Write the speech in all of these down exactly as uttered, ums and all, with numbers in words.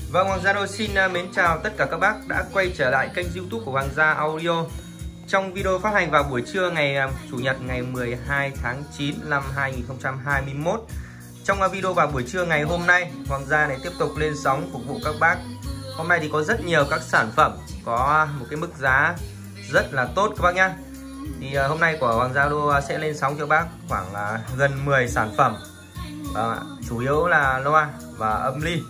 Vâng, Hoàng Gia Đô xin mến chào tất cả các bác đã quay trở lại kênh YouTube của Hoàng Gia Audio. Trong video phát hành vào buổi trưa ngày Chủ nhật ngày mười hai tháng chín năm hai nghìn không trăm hai mươi mốt. Trong video vào buổi trưa ngày hôm nay, Hoàng Gia này tiếp tục lên sóng phục vụ các bác. Hôm nay thì có rất nhiều các sản phẩm có một cái mức giá rất là tốt các bác nhá. Thì hôm nay của Hoàng Gia Đô sẽ lên sóng cho bác khoảng gần mười sản phẩm. À, chủ yếu là loa và âm ly.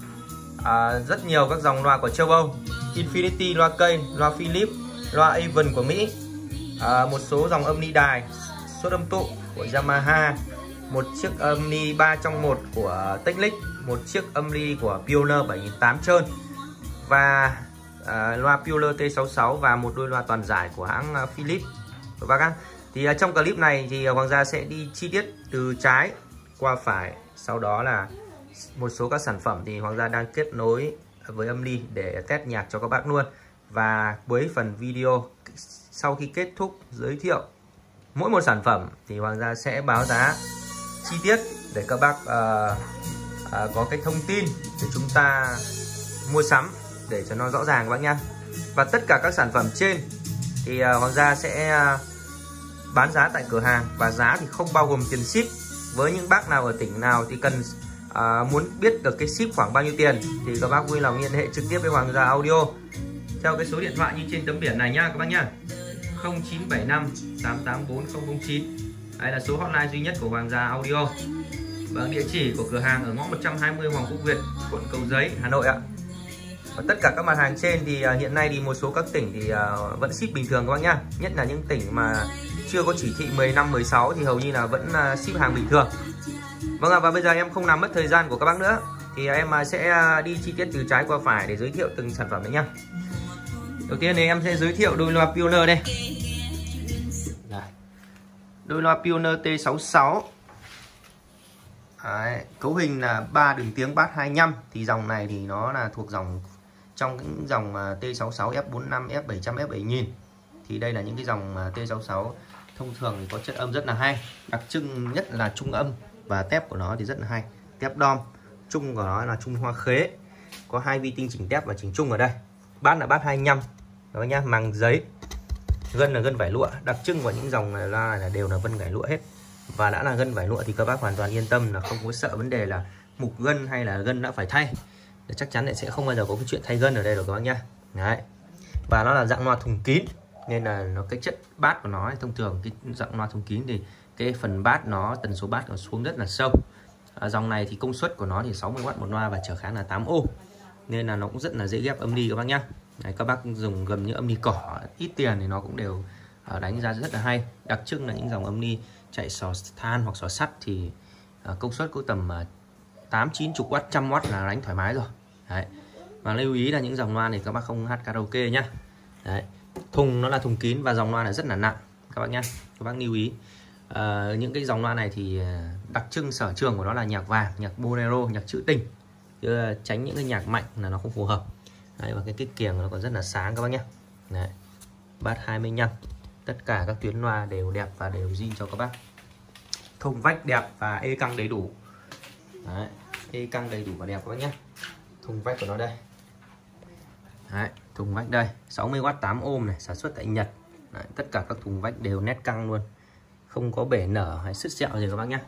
À, rất nhiều các dòng loa của châu Âu, Infinity loa cây, loa Philips, loa Avon của Mỹ, à, một số dòng âm ly đài, suất âm tụ của Yamaha, một chiếc âm ly ba trong một của Technics, một chiếc âm ly của Pioneer bảy nghìn tám trăm trơn và à, loa Pioneer T sáu sáu và một đôi loa toàn giải của hãng uh, Philips các bác ạ. Thì uh, trong clip này thì Hoàng Gia sẽ đi chi tiết từ trái qua phải, sau đó là một số các sản phẩm thì Hoàng Gia đang kết nối với âm ly để test nhạc cho các bác luôn. Và cuối phần video sau khi kết thúc giới thiệu mỗi một sản phẩm thì Hoàng Gia sẽ báo giá chi tiết để các bác uh, uh, có cái thông tin để chúng ta mua sắm để cho nó rõ ràng các bác nhá. Và tất cả các sản phẩm trên thì uh, Hoàng Gia sẽ uh, bán giá tại cửa hàng và giá thì không bao gồm tiền ship. Với những bác nào ở tỉnh nào thì cần À, muốn biết được cái ship khoảng bao nhiêu tiền thì các bác vui lòng liên hệ trực tiếp với Hoàng Gia Audio theo cái số điện thoại như trên tấm biển này nhá các bác nhá, không chín bảy năm tám tám bốn không không chín. Đây là số hotline duy nhất của Hoàng Gia Audio. Và địa chỉ của cửa hàng ở ngõ một trăm hai mươi Hoàng Quốc Việt, quận Cầu Giấy, Hà Nội ạ. Và tất cả các mặt hàng trên thì uh, hiện nay thì một số các tỉnh thì uh, vẫn ship bình thường các bác nhá, nhất là những tỉnh mà chưa có chỉ thị mười lăm mười sáu thì hầu như là vẫn uh, ship hàng bình thường. Vâng ạ, và bây giờ em không làm mất thời gian của các bác nữa thì em sẽ đi chi tiết từ trái qua phải để giới thiệu từng sản phẩm đấy nhá. Đầu tiên thì em sẽ giới thiệu đôi loa Pioneer đây. Đây. Đôi loa Pioneer T sáu sáu. Đấy, cấu hình là ba đường tiếng bass hai mươi lăm thì dòng này thì nó là thuộc dòng trong những dòng T sáu sáu, F bốn mươi lăm, F bảy trăm, F bảy nghìn. Thì đây là những cái dòng T sáu sáu thông thường thì có chất âm rất là hay, đặc trưng nhất là trung âm. Và tép của nó thì rất là hay, tép đom, trung của nó là trung hoa khế, có hai vi tinh chỉnh tép và chỉnh trung ở đây. Bát là bát hai mươi lăm đó nhá, màng giấy, gân là gân vải lụa, đặc trưng của những dòng loa là đều là vân vải lụa hết. Và đã là gân vải lụa thì các bác hoàn toàn yên tâm là không có sợ vấn đề là mục gân hay là gân đã phải thay. Để chắc chắn là sẽ không bao giờ có cái chuyện thay gân ở đây được các bác nhá. Đấy. Và nó là dạng loa thùng kín nên là nó cái chất bát của nó thông thường cái dạng loa thùng kín thì cái phần bát nó tần số bát nó xuống rất là sâu. À, dòng này thì công suất của nó thì sáu mươi oát một loa và trở kháng là tám ôm nên là nó cũng rất là dễ ghép âm ly các bác nhá. Đấy, các bác dùng gầm những âm ly cỏ ít tiền thì nó cũng đều uh, đánh ra rất là hay. Đặc trưng là những dòng âm ly chạy xò than hoặc xò sắt thì uh, công suất có tầm uh, tám chín chục oát, trăm oát là đánh thoải mái rồi. Đấy. Và lưu ý là những dòng loa này các bác không hát karaoke nhá. Đấy. Thùng nó là thùng kín và dòng loa này rất là nặng các bác nhá. Các bác lưu ý. Uh, những cái dòng loa này thì đặc trưng sở trường của nó là nhạc vàng, nhạc bolero, nhạc trữ tình, chứ tránh những cái nhạc mạnh là nó không phù hợp. Đấy, và cái kích kiềng nó còn rất là sáng các bác nhé. Đấy, bát hai mươi lăm, tất cả các tuyến loa đều đẹp và đều zin cho các bác. Thông vách đẹp và ê căng đầy đủ. Đấy, ê căng đầy đủ và đẹp các bác nhé. Thùng vách của nó đây. Đấy, thùng vách đây, sáu mươi oát tám ôm này, sản xuất tại Nhật. Đấy, tất cả các thùng vách đều nét căng luôn, không có bể nở hay sứt sẹo gì các bác nhé.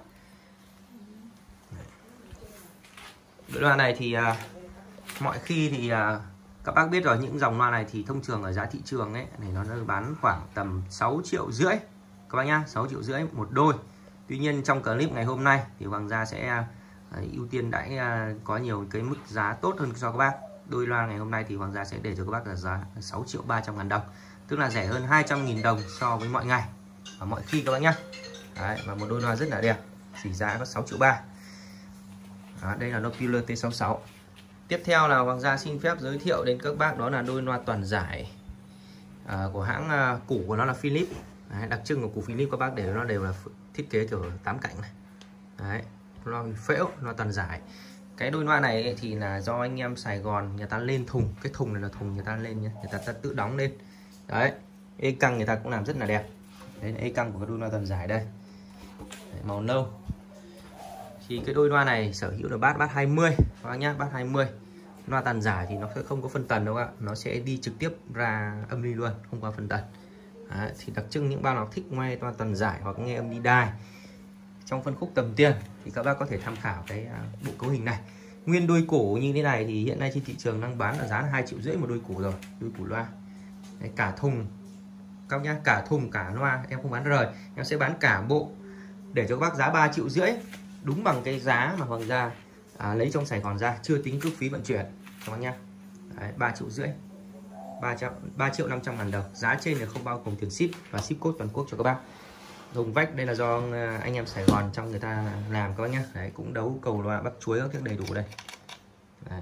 Đôi loa này thì uh, mọi khi thì uh, các bác biết rồi, những dòng loa này thì thông thường ở giá thị trường ấy này nó bán khoảng tầm sáu triệu rưỡi các bác nhá, sáu triệu rưỡi một đôi. Tuy nhiên trong clip ngày hôm nay thì Hoàng Gia sẽ uh, ưu tiên đãi uh, có nhiều cái mức giá tốt hơn cho các bác. Đôi loa ngày hôm nay thì Hoàng Gia sẽ để cho các bác là giá sáu triệu ba trăm ngàn đồng, tức là rẻ hơn hai trăm nghìn đồng so với mọi ngày và mọi khi các bác nhá. Đấy, và một đôi loa rất là đẹp, chỉ giá có sáu triệu ba. Đó, đây là loa Pioneer T sáu sáu. Tiếp theo là Hoàng Gia xin phép giới thiệu đến các bác đó là đôi loa toàn giải à, của hãng uh, củ của nó là Philips. Đấy, đặc trưng của củ Philips các bác để nó đều là thiết kế kiểu tám cạnh này. Đấy, loa phễu, loa toàn giải. Cái đôi loa này ấy, thì là do anh em Sài Gòn người ta lên thùng, cái thùng này là thùng người ta lên nhé, người ta tự đóng lên. Đấy, ê căng người ta cũng làm rất là đẹp. Đấy là ê căng của cái đôi loa toàn giải đây. Đấy, màu nâu. Thì cái đôi loa này sở hữu là bát bát hai mươi các bác nhá, bát hai mươi. Loa tàn giải thì nó sẽ không có phân tần đâu ạ, nó sẽ đi trực tiếp ra âm ly luôn, không qua phân tần. Đấy, thì đặc trưng những bao nào thích nghe loa tàn giải hoặc nghe âm ly đai trong phân khúc tầm tiền thì các bác có thể tham khảo cái bộ cấu hình này. Nguyên đôi cổ như thế này thì hiện nay trên thị trường đang bán ở giá là hai triệu rưỡi một đôi cổ rồi, đôi cổ loa. Đấy, cả thùng các nhá, cả thùng cả loa em không bán rời, em sẽ bán cả bộ để cho các bác giá ba triệu rưỡi, đúng bằng cái giá mà Hoàng Gia à, lấy trong Sài Gòn ra, chưa tính cước phí vận chuyển các bác nhá. Đấy, ba triệu rưỡi, ba triệu năm trăm ngàn đồng, giá trên là không bao gồm tiền ship và ship code toàn quốc cho các bác. Thùng vách đây là do anh em Sài Gòn trong người ta làm các bác nhá. Đấy, cũng đấu cầu loa bắt chuối các thứ đầy đủ đây. Đấy.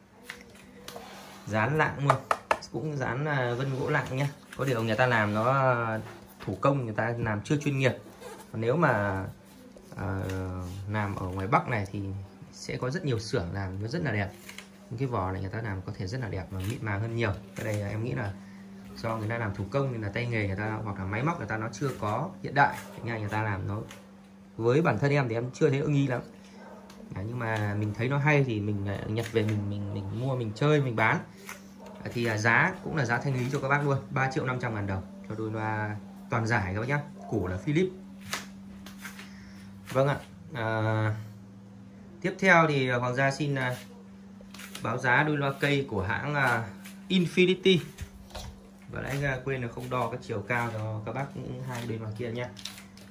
Dán lạng luôn, cũng dán vân gỗ lạng nhá. Có điều người ta làm nó thủ công, người ta làm chưa chuyên nghiệp. Còn nếu mà uh, làm ở ngoài Bắc này thì sẽ có rất nhiều xưởng làm nó rất là đẹp. Những cái vỏ này người ta làm có thể rất là đẹp và mịn màng hơn nhiều. Cái đây là em nghĩ là do người ta làm thủ công nên là tay nghề người ta hoặc là máy móc người ta nó chưa có hiện đại, ngay người ta làm nó với bản thân em thì em chưa thấy ưng ý lắm. Đấy, nhưng mà mình thấy nó hay thì mình nhập về mình mình mình mua mình chơi mình bán. Đấy, thì giá cũng là giá thanh lý cho các bác luôn, ba triệu năm trăm ngàn đồng cho đôi loa toàn giải các bác nhá. Cổ là Philips. Vâng ạ. À, tiếp theo thì Hoàng Gia xin uh, báo giá đôi loa cây của hãng uh, Infinity. Và nãy uh, quên là không đo cái chiều cao cho các bác những hai đôi loa kia nha.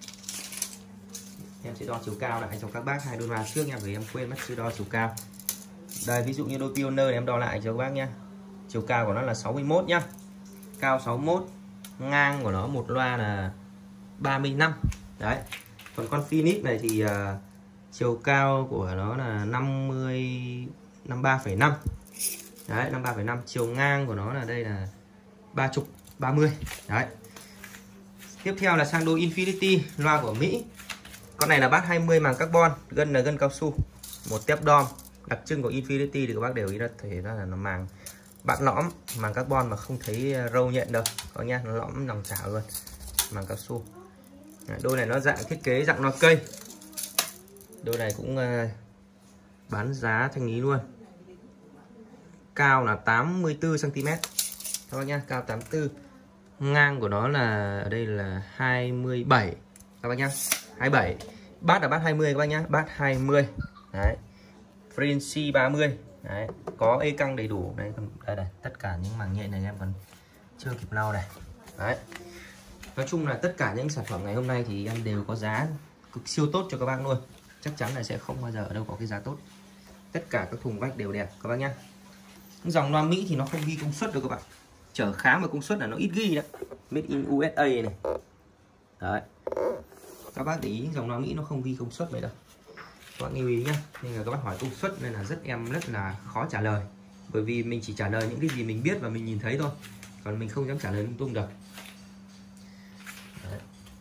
Em sẽ đo chiều cao lại cho các bác hai đôi loa trước nha, vì em quên mất chưa đo chiều cao. Đây, ví dụ như đôi Pioneer này em đo lại cho các bác nha. Chiều cao của nó là sáu mươi mốt nhá. Cao sáu mươi mốt, ngang của nó một loa là ba mươi lăm. Đấy. Còn con Philips này thì uh, chiều cao của nó là năm mươi, năm mươi ba phẩy năm. Đấy, năm mươi ba phẩy năm. Chiều ngang của nó là đây là ba mươi, ba mươi. Đấy. Tiếp theo là sang đôi Infinity, loa của Mỹ. Con này là bass hai mươi màng carbon, gân là gân cao su, một tép đom. Đặc trưng của Infinity thì các bác đều ý là thể ra là nó màng bạn lõm, màng carbon mà không thấy râu nhện đâu. Có nha, nó lõm lòng chảo luôn. Màng cao su. Đôi này nó dạng thiết kế dạng loa cây. Đôi này cũng uh, bán giá thanh lý luôn. Cao là tám mươi tư xăng ti mét. Các bác nhá, cao tám mươi tư. Ngang của nó là ở đây là hai mươi bảy. Các bác nhá, hai mươi bảy. Bass là bass hai mươi các bác nhá, bass hai mươi. Đấy. Frequency ba mươi. Đấy, có e căng đầy đủ. Đây, đây này, tất cả những màng nhện này em còn chưa kịp lau này. Đấy. Nói chung là tất cả những sản phẩm ngày hôm nay thì em đều có giá cực siêu tốt cho các bác luôn. Chắc chắn là sẽ không bao giờ ở đâu có cái giá tốt. Tất cả các thùng vách đều đẹp các bác nhá. Dòng loa Mỹ thì nó không ghi công suất đâu các bạn. Chở khám và công suất là nó ít ghi đấy. Made in u ét a này. Đấy. Các bác để ý dòng loa Mỹ nó không ghi công suất vậy đâu. Các bác lưu ý nhá. Nên là các bác hỏi công suất nên là rất em rất là khó trả lời. Bởi vì mình chỉ trả lời những cái gì mình biết và mình nhìn thấy thôi. Còn mình không dám trả lời lung tung được. Đấy.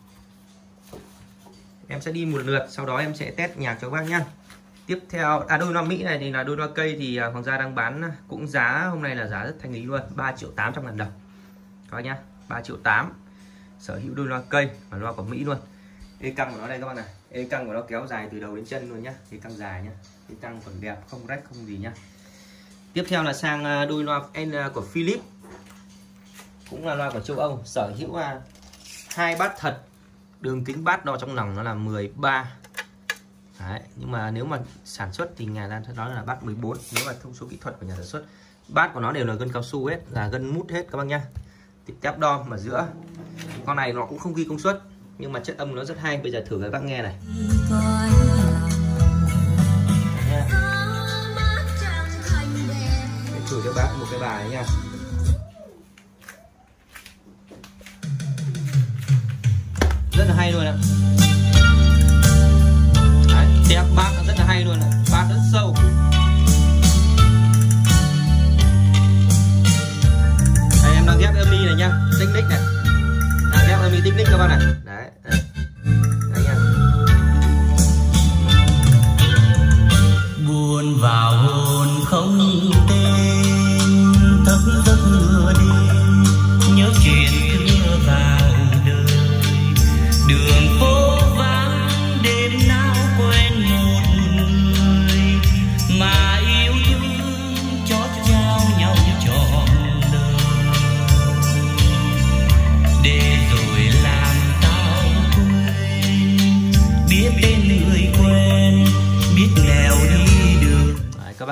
Em sẽ đi một lượt, sau đó em sẽ test nhạc cho các bác nhá. Tiếp theo, à đôi loa Mỹ này thì là đôi loa cây thì Hoàng Gia đang bán cũng giá hôm nay là giá rất thanh lý luôn, ba triệu tám trăm ngàn đồng. Các bác nhá, ba triệu tám. Sở hữu đôi loa cây và loa của Mỹ luôn. E căng của nó đây các bác này, e căng của nó kéo dài từ đầu đến chân luôn nhá, e căng dài nhá, e căng còn đẹp, không rách không gì nhá. Tiếp theo là sang đôi loa của Philips, cũng là loa của châu Âu, sở hữu hai bát thật, đường kính bát đo trong lòng nó là mười ba. Đấy, nhưng mà nếu mà sản xuất thì nhà ta nói là bát mười bốn, nếu mà thông số kỹ thuật của nhà sản xuất. Bát của nó đều là gân cao su hết, là gân mút hết các bác nhá. Tép đom ở giữa. Con này nó cũng không ghi công suất nhưng mà chất âm nó rất hay. Bây giờ thử các bác nghe này. Để thử cho bác một cái bài nha. Rất là hay luôn ạ. Đấy, tép bát nó rất là hay luôn ạ. Bát rất sâu. Đây, em đang ghép âm ly này nhá, tích tích này. Đang ghép âm ly tích tích các bác này. Đấy, đấy. Đấy nha. Buồn vào hồn không tên, thức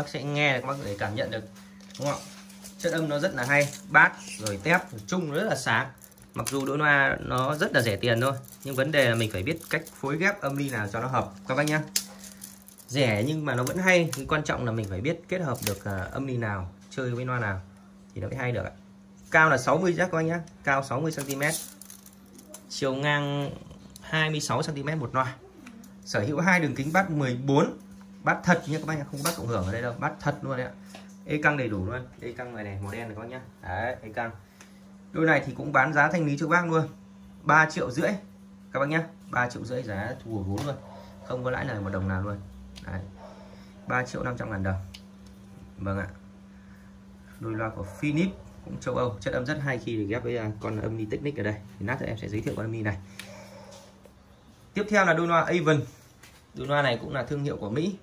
bác sẽ nghe, các bác có thể cảm nhận được, đúng không? Chất âm nó rất là hay, bát rồi tép chung rất là sáng. Mặc dù đôi loa nó rất là rẻ tiền thôi, nhưng vấn đề là mình phải biết cách phối ghép âm ly nào cho nó hợp các bác nhá. Rẻ nhưng mà nó vẫn hay, nhưng quan trọng là mình phải biết kết hợp được uh, âm ly nào, chơi với loa nào thì nó mới hay được. Cao là sáu mươi chắc các bác nhá, cao sáu mươi xăng ti mét, chiều ngang hai mươi sáu xăng ti mét một loa. Sở hữu hai đường kính bát mười bốn, bát thật nhé các bác nhá, không có bát cộng hưởng ở đây đâu, bát thật luôn đấy ạ. Ê căng đầy đủ luôn, ê căng này này, màu đen này các bác nhá. Đấy, ê căng. Đôi này thì cũng bán giá thanh lý cho bác luôn, ba triệu rưỡi các bác nhá, ba triệu rưỡi giá thu hồi vốn luôn, không có lãi lời một đồng nào luôn. Đấy, ba triệu năm trăm ngàn đồng. Vâng ạ. Đôi loa của Philips cũng châu Âu, chất âm rất hay khi được ghép với con âm ly Technic ở đây. Thì lát nữa em sẽ giới thiệu con âm ly này. Tiếp theo là đôi loa Avon. Đôi loa này cũng là thương hiệu của Mỹ.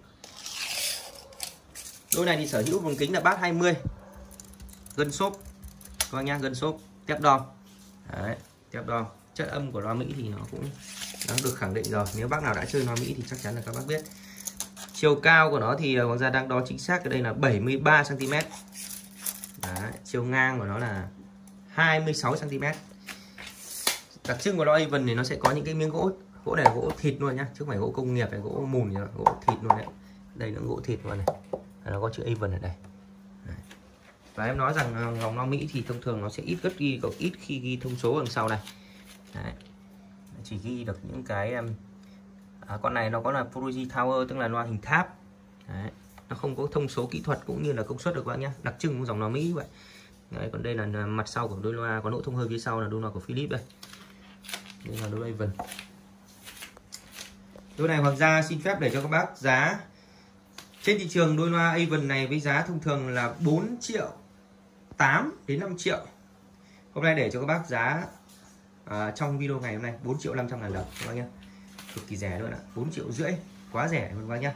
Đôi này thì sở hữu vùng kính là bát hai mươi, gân xốp các bác nhá, gân xốp, tép đo. Đấy, tép đo. Chất âm của loa Mỹ thì nó cũng đã được khẳng định rồi, nếu bác nào đã chơi loa Mỹ thì chắc chắn là các bác biết. Chiều cao của nó thì Hoàng Gia đang đo chính xác ở đây là bảy mươi ba xăng ti mét. Đấy, chiều ngang của nó là hai mươi sáu xăng ti mét. Đặc trưng của loa Avon thì nó sẽ có những cái miếng gỗ, gỗ này là gỗ thịt luôn nhá, chứ không phải gỗ công nghiệp, này gỗ mùn, gỗ thịt luôn đấy. Đây là gỗ thịt luôn này, nó có chữ Avon ở đây. Đấy. Và em nói rằng dòng loa Mỹ thì thông thường nó sẽ ít gất ghi, có ít khi ghi thông số đằng sau này. Đấy. Chỉ ghi được những cái à, con này nó có là Fuji Tower, tức là loa hình tháp. Đấy. Nó không có thông số kỹ thuật cũng như là công suất được các bác nhé, đặc trưng của dòng loa Mỹ vậy. Đấy, còn đây là mặt sau của đôi loa, có nỗ thông hơi phía sau là đôi loa của Philips đây. Đây là đôi Avon. Đôi này Hoàng Gia xin phép để cho các bác giá trên thị trường đôi loa Avon này với giá thông thường là bốn triệu tám đến năm triệu. Hôm nay để cho các bác giá à, trong video ngày hôm nay bốn triệu năm trăm ngàn đồng các bác nhé, cực kỳ rẻ luôn ạ, bốn triệu rưỡi, quá rẻ các bác nhé.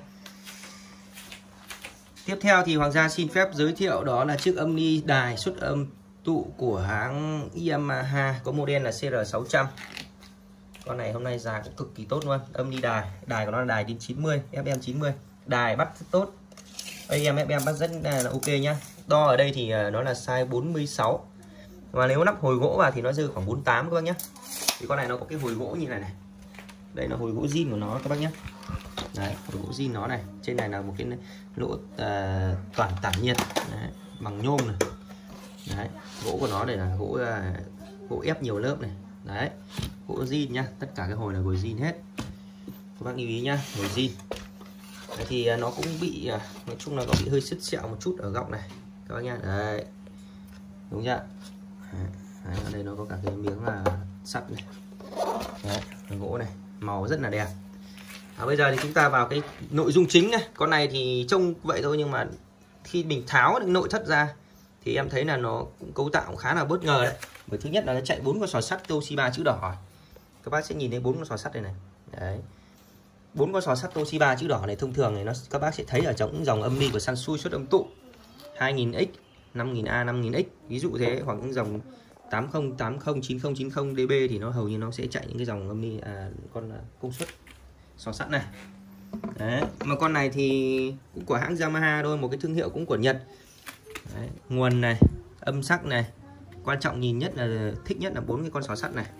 Tiếp theo thì Hoàng Gia xin phép giới thiệu đó là chiếc âm ly đài xuất âm tụ của hãng Yamaha, có model là C R sáu trăm. Con này hôm nay giá cũng cực kỳ tốt luôn, âm ly đài, đài của nó là đài đến chín mươi, F M chín mươi, đài bắt rất tốt, A M F M bắt rất là ok nhá. Đo ở đây thì nó là size bốn mươi sáu, và nếu lắp hồi gỗ vào thì nó rơi khoảng bốn mươi tám các bác nhé. Thì con này nó có cái hồi gỗ như này này, đây là hồi gỗ zin của nó các bác nhé. Đấy, hồi gỗ zin nó này, trên này là một cái lỗ uh, toàn tản nhiệt. Đấy, bằng nhôm này. Đấy, gỗ của nó đây là gỗ uh, gỗ ép nhiều lớp này. Đấy, gỗ zin nhá, tất cả cái hồi là gồi zin hết. Các bác lưu ý nhá, gồi zin. Đấy, thì uh, nó cũng bị uh, nói chung là có bị hơi sứt sẹo một chút ở góc này các bác nhá. Đấy, đúng chưa? Đấy, ở đây nó có cả cái miếng là sắt này. Đấy, gỗ này, màu rất là đẹp. À, bây giờ thì chúng ta vào cái nội dung chính này. Con này thì trông vậy thôi, nhưng mà khi mình tháo được nội thất ra thì em thấy là nó cũng cấu tạo cũng khá là bất ngờ đấy. Bởi thứ nhất là nó chạy bốn con sò sắt Toshiba chữ đỏ. Các bác sẽ nhìn thấy bốn con sò sắt đây này. Đấy, bốn con sò sắt Toshiba chữ đỏ này thông thường này nó các bác sẽ thấy ở trong những dòng âm ly của Sansui xuất âm tụ hai nghìn X, năm nghìn A, năm nghìn X ví dụ thế, hoặc những dòng tám không tám không, chín không chín không D B thì nó hầu như nó sẽ chạy những cái dòng âm ly à, con công suất sò sắt này. Đấy, mà con này thì cũng của hãng Yamaha thôi, một cái thương hiệu cũng của Nhật. Đấy, nguồn này, âm sắc này, quan trọng nhìn nhất là thích nhất là bốn cái con sò sắt này.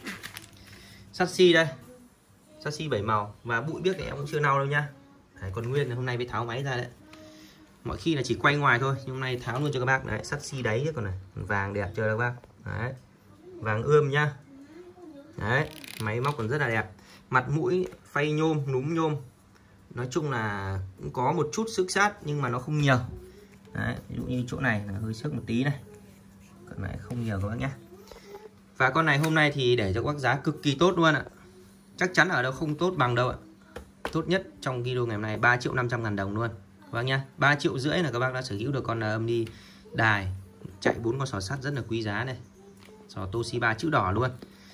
Sắt xi đây, sắt xi bảy màu, và bụi biếc thì em cũng chưa lau đâu nha. Đấy, còn nguyên là hôm nay mới tháo máy ra đấy. Mọi khi là chỉ quay ngoài thôi, nhưng hôm nay tháo luôn cho các bác. Đấy, sắt xi đáy chứ còn này, vàng đẹp chưa các bác. Đấy, vàng ươm nhá. Đấy, máy móc còn rất là đẹp. Mặt mũi phay nhôm, núm nhôm. Nói chung là cũng có một chút xước sát nhưng mà nó không nhiều. Đấy, ví dụ như chỗ này là hơi xước một tí này, còn này không nhiều các bác nhé. Và con này hôm nay thì để cho các bác giá cực kỳ tốt luôn ạ. Chắc chắn ở đâu không tốt bằng đâu ạ. Tốt nhất trong video ngày hôm nay ba triệu năm trăm ngàn đồng luôn các bác nhá. ba triệu rưỡi là các bác đã sở hữu được con âm ly đài chạy bốn con sò sắt rất là quý giá này. Sò Toshiba chữ đỏ luôn.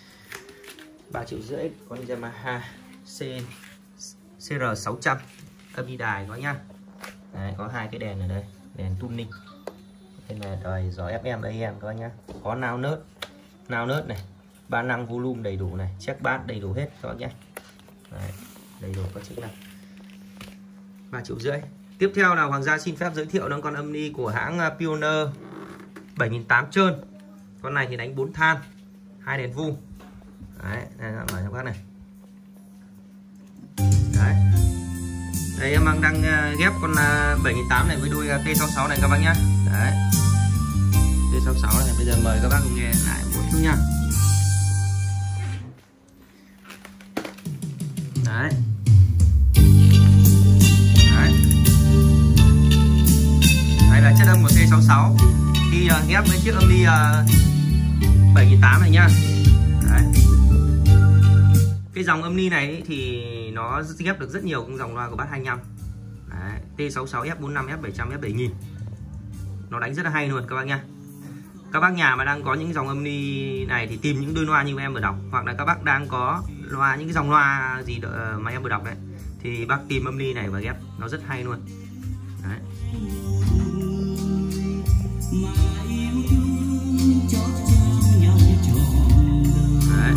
ba triệu rưỡi con Yamaha C C R sáu trăm âm ly đài có nhá. Đấy, có hai cái đèn ở đây, đèn tuning. Đây là đời gió F M A M các bác nhá. Có nao nớt, nao nớt này, ba năng volume đầy đủ này, check bass đầy đủ hết các bác nhé. Đấy, đầy đủ các chức năng. ba triệu rưỡi. Tiếp theo là Hoàng Gia xin phép giới thiệu nó con âm ni của hãng Pioneer bảy nghìn tám trăm trơn. Con này thì đánh bốn than, hai đèn vu. Đấy, đây là mở cho các bác này. Đấy. Đây em đang ghép con bảy nghìn tám trăm này với đuôi T sáu sáu này các bác nhá. Đấy. T sáu sáu này, bây giờ mời các bác cùng nghe lại một chút nha. Đấy. Đấy. Đây là chất âm của T sáu sáu. Khi uh, ghép với chiếc âm đi uh, bảy nghìn tám trăm này nhá. Đấy. Cái dòng âm ni này ý, thì nó ghép được rất nhiều cái dòng loa của Bass hai mươi lăm. Đấy. T sáu sáu, F bốn mươi lăm, F bảy trăm, F bảy nghìn. Nó đánh rất là hay luôn các bác nha. Các bác nhà mà đang có những dòng âm ni này thì tìm những đôi loa như em vừa đọc, hoặc là các bác đang có loa những cái dòng loa gì đợi, mà em vừa đọc đấy, thì bác tìm âm ni này và ghép nó rất hay luôn. Đấy. Đấy.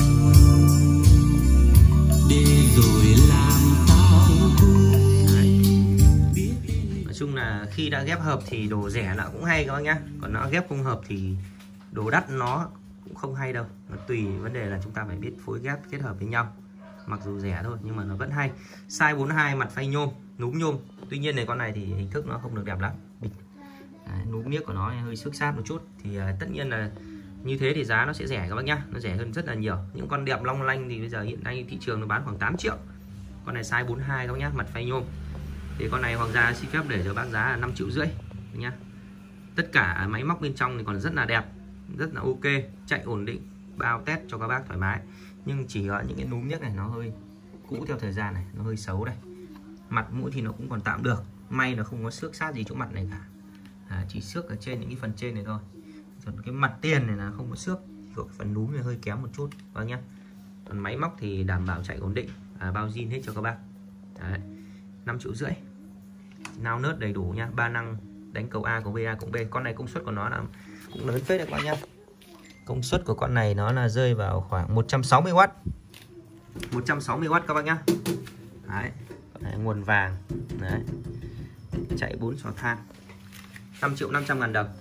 Nói chung là khi đã ghép hợp thì đồ rẻ nó cũng hay các bác nhá, còn nó ghép không hợp thì đồ đắt nó cũng không hay đâu. Nó tùy vấn đề là chúng ta phải biết phối ghép kết hợp với nhau. Mặc dù rẻ thôi nhưng mà nó vẫn hay. Size bốn mươi hai, mặt phay nhôm, núm nhôm. Tuy nhiên này con này thì hình thức nó không được đẹp lắm. Đấy, núm niếc của nó hơi xước sát một chút. Thì uh, tất nhiên là như thế thì giá nó sẽ rẻ các bác nhá. Nó rẻ hơn rất là nhiều. Những con đẹp long lanh thì bây giờ hiện nay thị trường nó bán khoảng tám triệu. Con này size bốn mươi hai các bác nhá, mặt phay nhôm. Thì con này Hoàng Gia xin phép để cho bác giá là năm triệu rưỡi nhá. Tất cả máy móc bên trong thì còn rất là đẹp, rất là ok, chạy ổn định, bao test cho các bác thoải mái. Nhưng chỉ có những cái núm niếc này nó hơi cũ theo thời gian này, nó hơi xấu đây. Mặt mũi thì nó cũng còn tạm được, may nó không có xước sát gì chỗ mặt này cả. À, chỉ xước ở trên những cái phần trên này thôi. Còn cái mặt tiền này là không có xước, chỉ có cái phần núm này hơi kém một chút, vâng nhá. Còn máy móc thì đảm bảo chạy ổn định, à, bao zin hết cho các bác. Đấy, năm triệu rưỡi. Nao nớt đầy đủ nha, ba năng đánh cầu A, cầu B, A, cầu B. Con này công suất của nó là cũng lớn phết đấy các bác nhá. Công suất của con này nó là rơi vào khoảng một trăm sáu mươi oát. một trăm sáu mươi oát các bác nhá. Đấy, đấy nguồn vàng. Đấy. Chạy bốn sò than. năm triệu năm trăm ngàn đồng.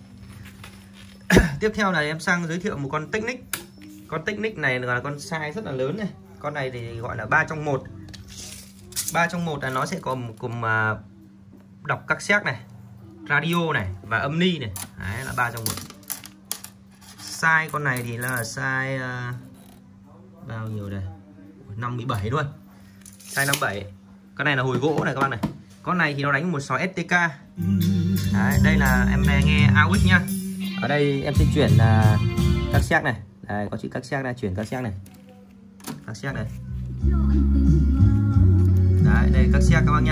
Tiếp theo là em sang giới thiệu một con Technic. Con Technic này là con size rất là lớn này. Con này thì gọi là ba trong một. ba trong một là nó sẽ còn cùng uh, đọc các xét này, radio này và âm ni này. Đấy là ba trong một. Size con này thì là size uh, bao nhiêu đây? năm mươi bảy luôn. Size năm mươi bảy. Con này là hồi gỗ này các bạn này. Con này thì nó đánh một sò ét tê ca. Đấy, đây là em nghe a u ích nhá. Ở đây em sẽ chuyển uh, các xét này. Đây có chữ các xét này, chuyển các xét này. Các xét này. Đấy, đây các xét các bác nhá.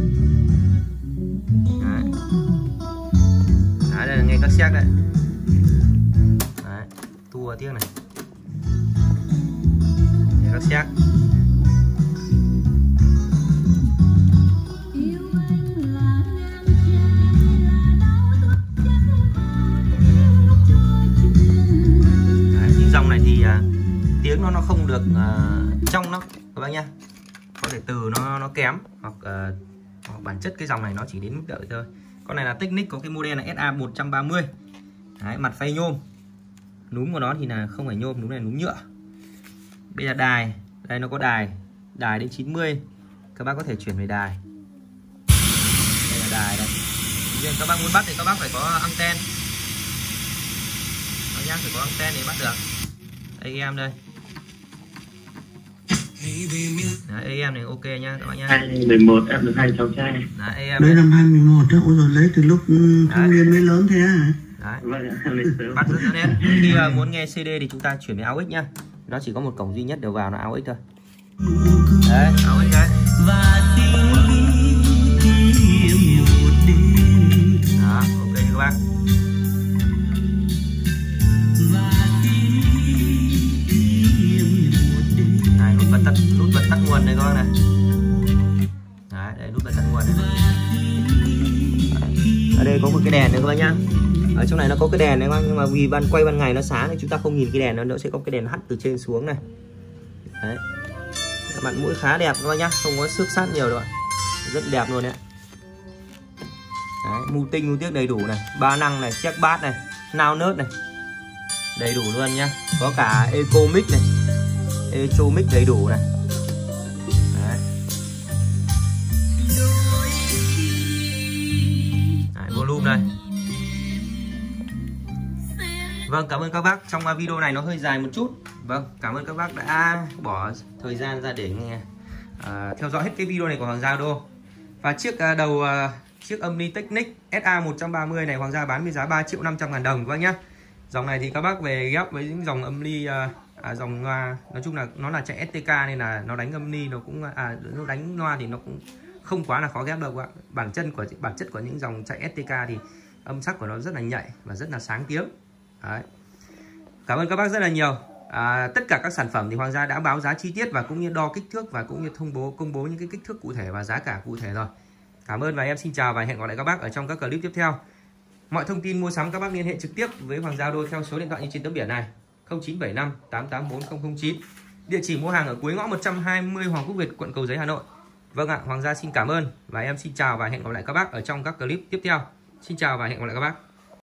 Đấy. Đấy, đây là nghe các xét đấy. Đấy, tua tiếng này. Nghe các xét. Đấy, những dòng này thì uh, tiếng nó nó không được uh, trong lắm các bác nhá. Có thể từ nó nó kém hoặc, uh, hoặc bản chất cái dòng này nó chỉ đến mức độ thôi. Con này là Technic, có cái model là S A một trăm ba mươi. Đấy, mặt phay nhôm. Núm của nó thì là không phải nhôm, núm này núm nhựa. Bây giờ đài, đây nó có đài, đài đến chín mươi. Các bác có thể chuyển về đài. Đây là đài đây. Nhưng các bác muốn bắt thì các bác phải có anten. Nó nhắc phải có anten để bắt được. a em đây. Đấy, a em này ok nhá các bạn nhá. hai mười một em được hai cháu trai. Đấy, a em đấy năm hai mười một đó. Ôi rồi lấy từ lúc không niên mới lớn thế hả? Đấy. Vâng, bắt rất nét. Khi uh, muốn nghe xê đê thì chúng ta chuyển về a u ích nhá. Nó chỉ có một cổng duy nhất đầu vào là a u ích thôi. Đấy, a u ích đấy. Đó, ok các bác. Này, nút bật tắt, nút bật tắt nguồn này các bác này. Đấy, đây nút bật tắt nguồn này. Ở đây có một cái đèn nữa các bác nhá. Ở trong này nó có cái đèn này các bác, nhưng mà vì ban quay ban ngày nó sáng thì chúng ta không nhìn cái đèn, nó sẽ có cái đèn hắt từ trên xuống này. Đấy. Mặt mũi khá đẹp các bác nhá, không có xước sát nhiều đâu ạ. Rất đẹp luôn đấy. Đấy, mu tinh mu tiếc đầy đủ này, ba năng này, check bát này, nao nớt này, đầy đủ luôn nhá. Có cả eco mix này, eco mix đầy đủ này. Đấy. Đấy, volume này. Vâng, cảm ơn các bác. Trong video này nó hơi dài một chút. Vâng, cảm ơn các bác đã bỏ thời gian ra để nghe à, theo dõi hết cái video này của Hoàng Gia Audio. Và chiếc à, đầu à, chiếc âm ly Technic S A một trăm ba mươi này Hoàng Gia bán với giá ba triệu năm trăm ngàn đồng. Vâng nhá. Dòng này thì các bác về ghép với những dòng âm ly à, à, dòng loa, nói chung là nó là chạy ét tê ca nên là nó đánh âm ly nó cũng à nó đánh loa thì nó cũng không quá là khó ghép đâu ạ. Bản chân của bản chất của những dòng chạy ét tê ca thì âm sắc của nó rất là nhạy và rất là sáng tiếng. Đấy. Cảm ơn các bác rất là nhiều. À, tất cả các sản phẩm thì Hoàng Gia đã báo giá chi tiết và cũng như đo kích thước và cũng như thông bố công bố những cái kích thước cụ thể và giá cả cụ thể rồi. Cảm ơn và em xin chào và hẹn gặp lại các bác ở trong các clip tiếp theo. Mọi thông tin mua sắm các bác liên hệ trực tiếp với Hoàng Gia Audio theo số điện thoại như trên tấm biển này không chín bảy năm tám tám bốn không không chín. Địa chỉ mua hàng ở cuối ngõ một trăm hai mươi Hoàng Quốc Việt, quận Cầu Giấy, Hà Nội. Vâng ạ, Hoàng Gia xin cảm ơn và em xin chào và hẹn gặp lại các bác ở trong các clip tiếp theo. Xin chào và hẹn gặp lại các bác.